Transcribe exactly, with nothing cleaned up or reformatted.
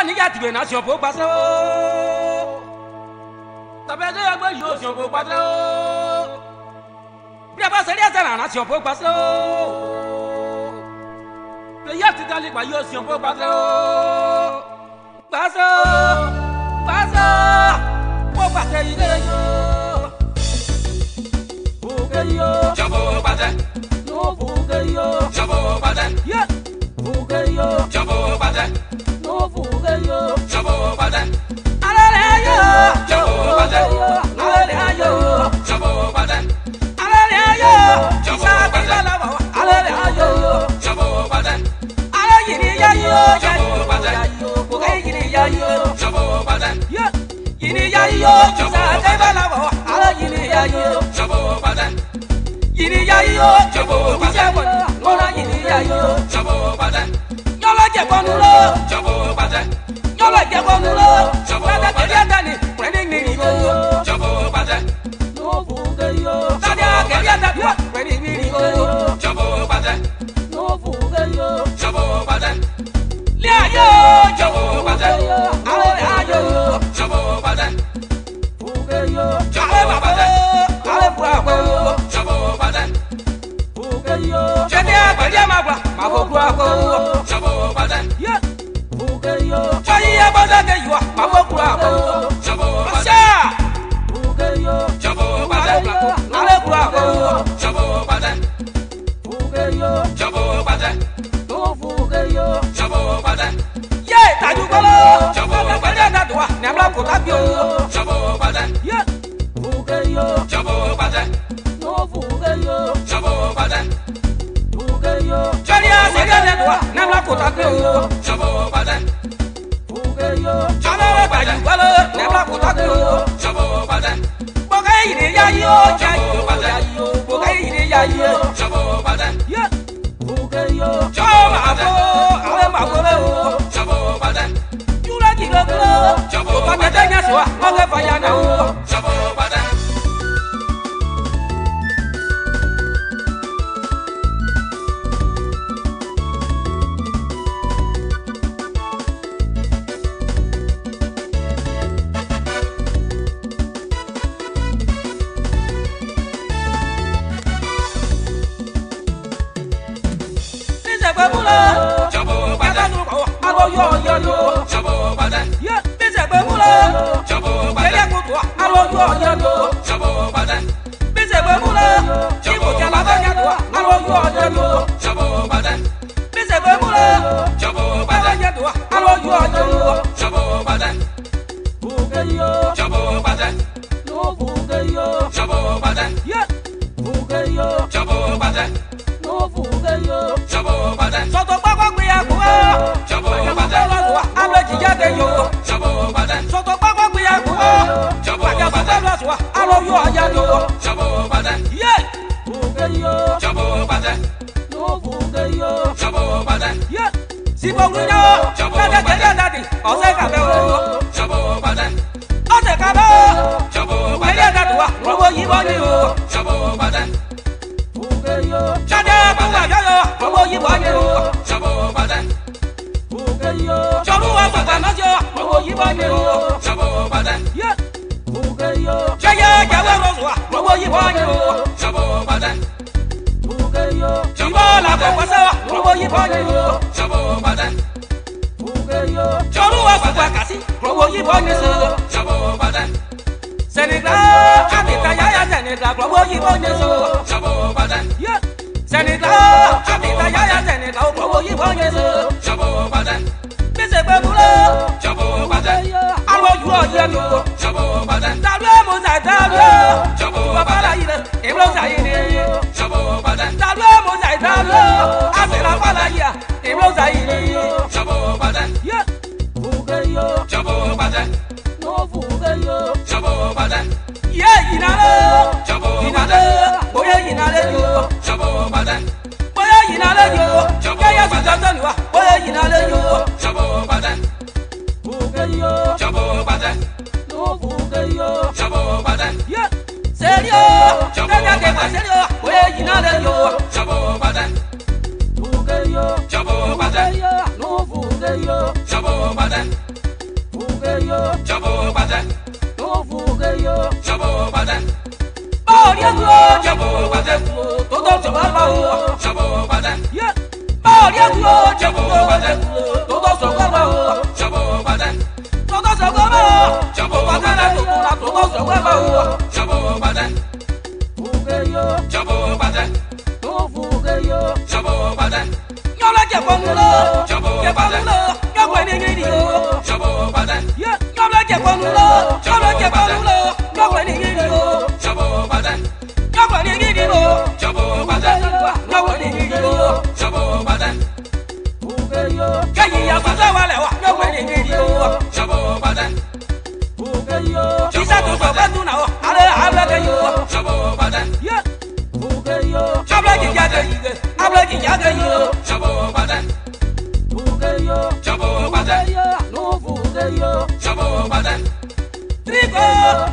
ni ya tibe nation pour passer o. Tabe de agbe yo nation pour passer o. Bi aba se ri ase na nation pour passer o. Le ya ti dali pa yo nation pour passer o. Passer o. Passer. Pour passer ide yo. Pour que yo. Jumbo passer. No pour que yo. Jumbo passer. Yeah. Pour que yo. Jumbo passer. No pour que yo. Jumbo passer. Alele yo. Jumbo passer. Alele yo. Jumbo passer. Alele yo. Jumbo Isa passer. kala wa. Alele yo. Jumbo passer. Ale yini ya yo. Jumbo passer. Pour que yini ya yo. Jumbo passer. Yeah. Yini ya yo. Isa kala wa. Ale yini ya yo. Jumbo passer. Yini ya yo. Jumbo passer. Ona yini ya yo. Jumbo passer. Nyolo je kwanu lo. Jumbo passer. Nyolo je kwanu lo. Jumbo Dada passer. kiri atani. Preni nini yo. Jumbo passer. No fuge yo. Dada kiri atani. Preni nini yo. Jumbo passer. No fuge yo. Jumbo passer. Lia yo. Jumbo passer. Ale yo. Jumbo passer. Fuge yo. Jumbo Ale baba. Ale baba. Jumbo passer. Fuge yo. Jende akari amagba. Mabo baba. Jumbo passer. Yeah. Fuge yo. Chayi abosa ke yo. Mabo baba. Jumbo passer. Asha. Fuge yo. Jumbo Ale passer. Ale baba. Jumbo passer. Fuge yo. Jumbo passer. No fuge yo. Jumbo passer. Ye taju kolo. Jumbo Kali ada dua. Nebla kota bio. Jumbo passer. Yeah. Fuge yo. Jumbo passer. No fuge yo. Jumbo passer. Fuge yo. Chali ase ada dua. Nebla kota bio. Jumbo passer. Fuge yo. Chala taju kolo. Nebla kota bio. Jumbo passer. Boga ini ya yo. Ya yo. Boga ini ya yo. Jumbo passer. Yeah. Fuge yo. Chama abo. Ale mabole o. Jumbo passer. Yula kilo kilo. Jumbo Boga tenya swa. Boga faya na o. Jumbo passer. Bise gbemula. Jumbo Kata passer. nuru ko. Alo yo yo yo. Jumbo passer. Yeah. Bise gbemula. Jumbo Kele passer. kutu. Alo yo yo yo. Jumbo passer. Bise gbemula. Ibu jala banya tu. Alo yo yo yo. Jumbo passer. Bise gbemula. Jumbo passer. Banya tu. Alo yo yo yo. Jumbo passer. Fuge yo. Jumbo passer. No fuge yo. Jumbo passer. Yeah. Fuge yo. Jumbo passer. No fuge yo. Jumbo passer. Soto gbagbo gbe ya ku o. Jumbo Banya passer. lo so. Alo jija de yo. Jumbo passer. Soto gbagbo gbe ya ku o. Jumbo Banya passer. lo so. Alo yo ya yo. Jumbo passer. Yeah. Fuge yo. Jumbo passer. No fuge yo. Jumbo passer. Yeah. Sibo winya. Dada kele dadi. Ose ka be o. Jumbo passer. Ose ka be. Jumbo Kele passer. dadi wa. Robo yibo ni o. Jumbo passer. Fuge yo. Dada buwa yo yo. Robo yibo ni o. Jumbo passer. Fuge yo. Cholu wa papa na yo. Robo yibo ni o. Jumbo passer. Yeah. Fuge yo. Cheye jawe rozwa. Robo yibo ni o. Jumbo passer. Fuge yo. Ibo la ko kwasa wa. Robo yibo ni o. Jumbo passer. Fuge yo. Cholu wa papa kasi. Robo yibo ni o. Jumbo passer. Senegal. Abita ya ya Senegal. Robo yibo ni o. Jumbo passer. Yeah. Senegal. Abita ya ya Senegal. Robo yibo ni o. Jumbo passer. Bise gbemula. Jumbo passer. Alo ju oye ni o. Jumbo passer. Dalu e mo sa dalu. Jumbo Baba la yire. Eblo sa yire. Jumbo passer. Dalu e mo sa dalu. Asela bala ya. Eblo sa yire. Jumbo passer. Yeah. Fuge yo. Jumbo passer. No fuge yo. Jumbo passer. Yeah, yinale. Jumbo Yinale. Boye yinale yo. Jumbo passer. Boye yinale yo. Kaya su tata niwa. Boye yinale yo. Jumbo passer. Fuge yo. Jumbo passer. No fuge yo. Jumbo passer. Yeah. Serio. Kaya ke pa serio. Boye yinale yo. Jumbo passer. Fuge yo. Jumbo yo, Jabo Bate, no fuge yo, Jabo Bate, Boria go, Jabo Bate, todo se va a o, Jabo Bate, yeah, Boria go, Jabo Bate, todo se va a o, Jabo Bate, todo se va a Jabo Bate, todo se va a o, Jabo Bate, fuge yo, Jabo Bate, no fuge yo, Jabo Bate, yo la que pongo, que pongo, yo voy a ir yo, Jabo Bate, yeah, yo la que pongo, yo la que pongo, yo voy a ir yo, Jabo Bate, yo voy a ir yo, Jabo Bate, yo voy a ir yo, Jabo Bate, fuge yo, que ya pasa vale, yo voy a ir yo, Jabo Bate, fuge yo, quizá tú sabes tú no, habla, habla que yo, Jabo Bate, yeah, fuge yo, habla que ya que yo, habla que ya que yo, Jabo Bate, fuge yo, Jabo Bate, fuge yo, no fuge yo, Jabo Bate, trigo,